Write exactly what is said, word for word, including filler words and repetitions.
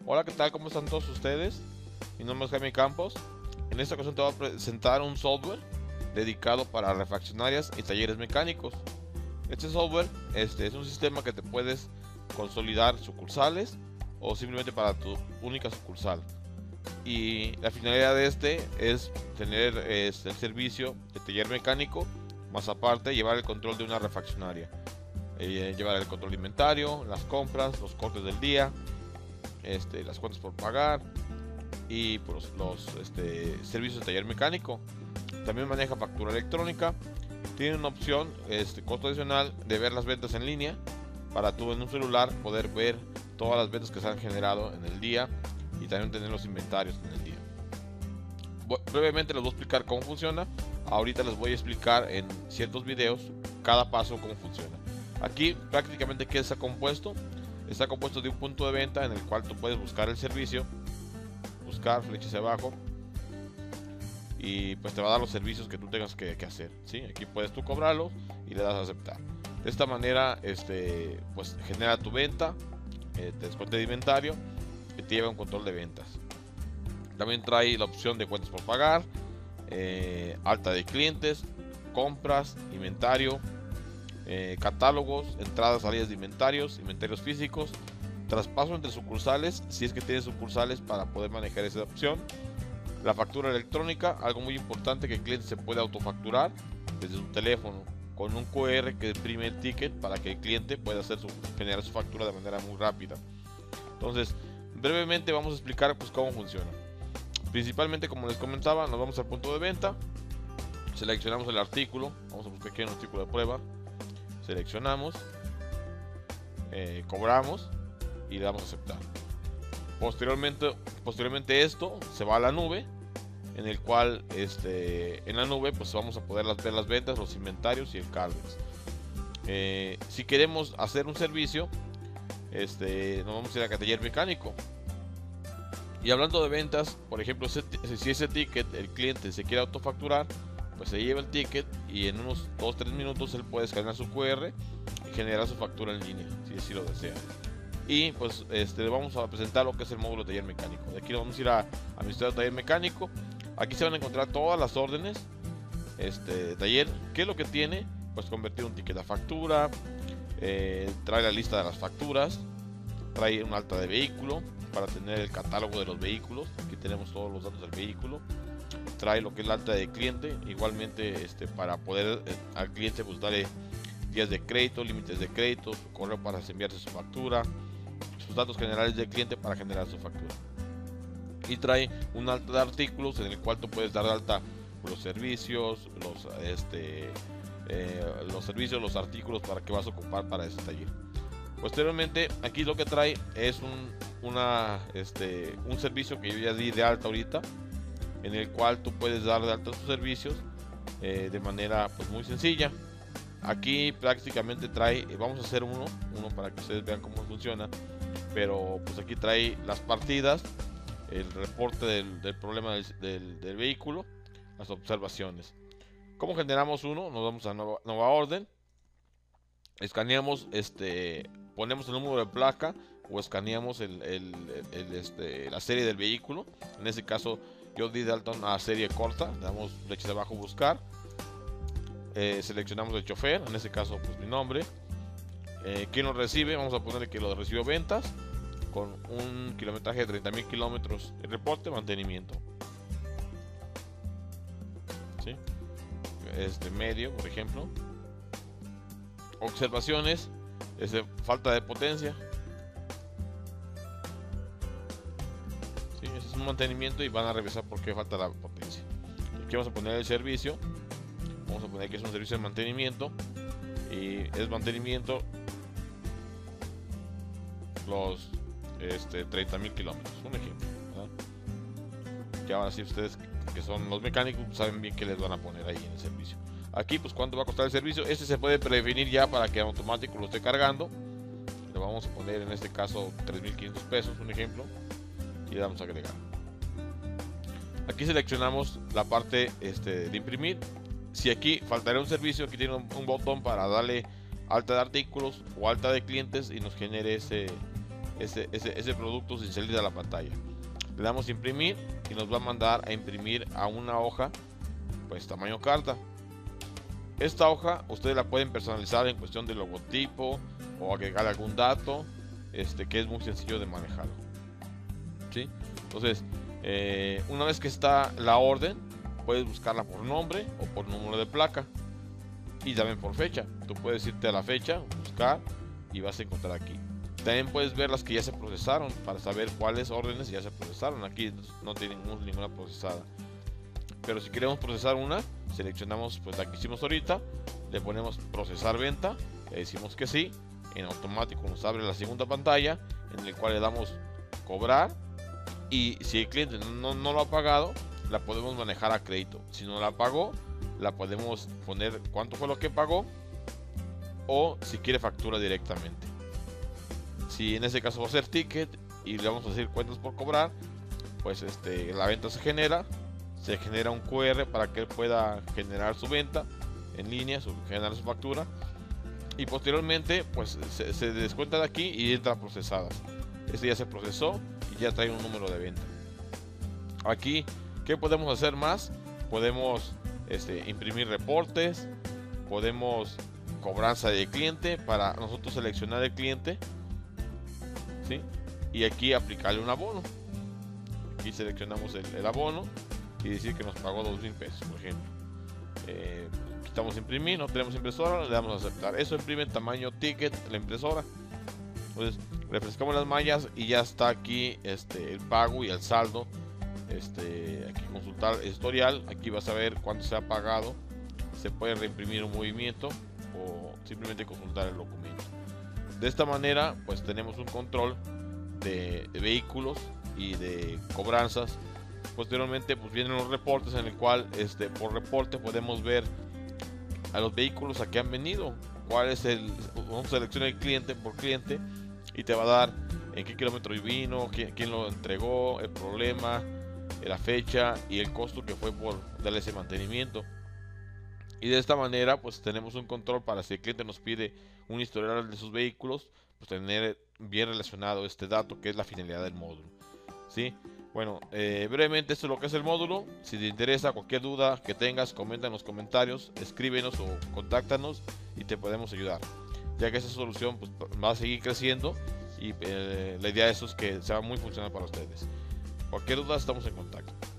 Hola, ¿qué tal? ¿Cómo están todos ustedes? Mi nombre es Jaime Campos. En esta ocasión te voy a presentar un software dedicado para refaccionarias y talleres mecánicos. Este software este, es un sistema que te puedes consolidar sucursales o simplemente para tu única sucursal. Y la finalidad de este es tener este, el servicio de taller mecánico, más aparte llevar el control de una refaccionaria. Eh, llevar el control de inventario, las compras, los cortes del día, este, las cuentas por pagar y pues, los este, servicios de taller mecánico. También maneja factura electrónica. Tiene una opción, este, costo adicional, de ver las ventas en línea para tú en un celular poder ver todas las ventas que se han generado en el día y también tener los inventarios en el día. Brevemente les voy a explicar cómo funciona. Ahorita les voy a explicar en ciertos videos cada paso cómo funciona. Aquí prácticamente qué está compuesto. Está compuesto de un punto de venta en el cual tú puedes buscar el servicio, buscar, flecha hacia abajo, y pues te va a dar los servicios que tú tengas que, que hacer, ¿sí? Aquí puedes tú cobrarlos y le das a aceptar. De esta manera este, pues genera tu venta, eh, te descuenta de inventario y te lleva un control de ventas. También trae la opción de cuentas por pagar, eh, alta de clientes, compras, inventario, eh, catálogos, entradas, salidas de inventarios, inventarios físicos, traspaso entre sucursales, si es que tienes sucursales para poder manejar esa opción. La factura electrónica, algo muy importante, que el cliente se puede autofacturar desde su teléfono con un Q R que imprime el ticket para que el cliente pueda hacer su, generar su factura de manera muy rápida. Entonces, brevemente vamos a explicar pues cómo funciona. Principalmente, como les comentaba, nos vamos al punto de venta, seleccionamos el artículo, vamos a buscar aquí un artículo de prueba, seleccionamos, eh, cobramos y le damos a aceptar. Posteriormente, posteriormente esto se va a la nube, en el cual este, en la nube pues vamos a poder ver las ventas, los inventarios y el cardex. Eh, si queremos hacer un servicio, este, nos vamos a ir a taller mecánico. Y hablando de ventas, por ejemplo, si ese ticket el cliente se quiere autofacturar, pues se lleva el ticket y en unos dos tres minutos él puede escanear su Q R y generar su factura en línea, si así lo desea. Y pues este, vamos a presentar lo que es el módulo de taller mecánico. De aquí vamos a ir a administrar taller mecánico. Aquí se van a encontrar todas las órdenes este, de taller. ¿Qué es lo que tiene? Pues convertir un ticket a factura, eh, trae la lista de las facturas, trae un alta de vehículo para tener el catálogo de los vehículos. Aquí tenemos todos los datos del vehículo. Trae lo que es la alta de cliente, igualmente este, para poder eh, al cliente pues darle días de crédito, límites de crédito, su correo para enviarse su factura, sus datos generales del cliente para generar su factura. Y trae un alta de artículos en el cual tú puedes dar de alta los servicios, los, este, eh, los servicios, los artículos para que vas a ocupar para ese taller. Posteriormente, aquí lo que trae es un, una, este, un servicio que yo ya di de alta ahorita, en el cual tú puedes dar de alta tus servicios eh, de manera pues, muy sencilla. Aquí prácticamente trae, vamos a hacer uno, uno para que ustedes vean cómo funciona, pero pues aquí trae las partidas, el reporte del, del problema del, del, del vehículo, las observaciones. ¿Cómo generamos uno? Nos vamos a nueva, nueva orden, escaneamos, este, ponemos el número de placa o escaneamos el, el, el, el, este, la serie del vehículo. En este caso yo di de alta una serie corta, le damos flecha de abajo buscar. Eh, seleccionamos el chofer, en este caso pues mi nombre, eh, quien lo recibe, vamos a ponerle que lo recibió ventas con un kilometraje de treinta mil kilómetros, el reporte mantenimiento, ¿sí? Este medio, por ejemplo, observaciones, este, falta de potencia, ¿sí? Ese es un mantenimiento y van a revisar por qué falta la potencia. Aquí vamos a poner el servicio. Vamos a poner que es un servicio de mantenimiento y es mantenimiento los este, treinta mil kilómetros, un ejemplo, ¿verdad? Que ahora sí ustedes que son los mecánicos saben bien qué les van a poner ahí en el servicio. Aquí pues cuánto va a costar el servicio, este se puede predefinir ya para que automático lo esté cargando. Le vamos a poner en este caso tres mil quinientos pesos, un ejemplo, y le damos a agregar. Aquí seleccionamos la parte este, de imprimir. Si aquí faltaría un servicio, aquí tiene un, un botón para darle alta de artículos o alta de clientes y nos genere ese, ese, ese, ese producto sin salir de la pantalla. Le damos imprimir y nos va a mandar a imprimir a una hoja pues tamaño carta. Esta hoja ustedes la pueden personalizar en cuestión de logotipo o agregar algún dato, este, que es muy sencillo de manejarlo, ¿sí? Entonces eh, una vez que está la orden, puedes buscarla por nombre o por número de placa y también por fecha. Tú puedes irte a la fecha, buscar y vas a encontrar aquí. También puedes ver las que ya se procesaron para saber cuáles órdenes ya se procesaron. Aquí no tenemos ninguna procesada, pero si queremos procesar una, seleccionamos pues la que hicimos ahorita, le ponemos procesar venta, le decimos que sí, en automático nos abre la segunda pantalla en el cual le damos cobrar, y si el cliente no, no lo ha pagado, la podemos manejar a crédito. Si no la pagó, la podemos poner cuánto fue lo que pagó, o si quiere factura directamente. Si en ese caso va a ser ticket y le vamos a decir cuentas por cobrar, pues este, la venta se genera, se genera un Q R para que él pueda generar su venta en línea, su, generar su factura, y posteriormente pues se, se descuenta de aquí y entra procesadas. Este ya se procesó y ya trae un número de venta. Aquí, ¿qué podemos hacer más? Podemos este, imprimir reportes, podemos cobranza de cliente para nosotros seleccionar el cliente, ¿sí? Y aquí aplicarle un abono. Aquí seleccionamos el, el abono y decir que nos pagó dos mil pesos, por ejemplo. Eh, quitamos imprimir, no tenemos impresora, le damos a aceptar. Eso imprime en tamaño ticket la impresora. Entonces refrescamos las mallas y ya está aquí este, el pago y el saldo. Este, aquí consultar historial, aquí vas a ver cuánto se ha pagado. Se puede reimprimir un movimiento o simplemente consultar el documento. De esta manera pues tenemos un control de, de vehículos y de cobranzas. Posteriormente pues vienen los reportes en el cual este, por reporte podemos ver a los vehículos a que han venido, cuál es el, vamos a seleccionar el cliente por cliente y te va a dar en qué kilómetro vino, quién, quién lo entregó, el problema, la fecha y el costo que fue por darle ese mantenimiento. Y de esta manera pues tenemos un control para si el cliente nos pide un historial de sus vehículos, pues tener bien relacionado este dato que es la finalidad del módulo, ¿sí? Bueno, eh, brevemente esto es lo que es el módulo. Si te interesa, cualquier duda que tengas, comenta en los comentarios, escríbenos o contáctanos y te podemos ayudar, ya que esa solución pues, va a seguir creciendo y eh, la idea de eso es que sea muy funcional para ustedes. Cualquier duda estamos en contacto.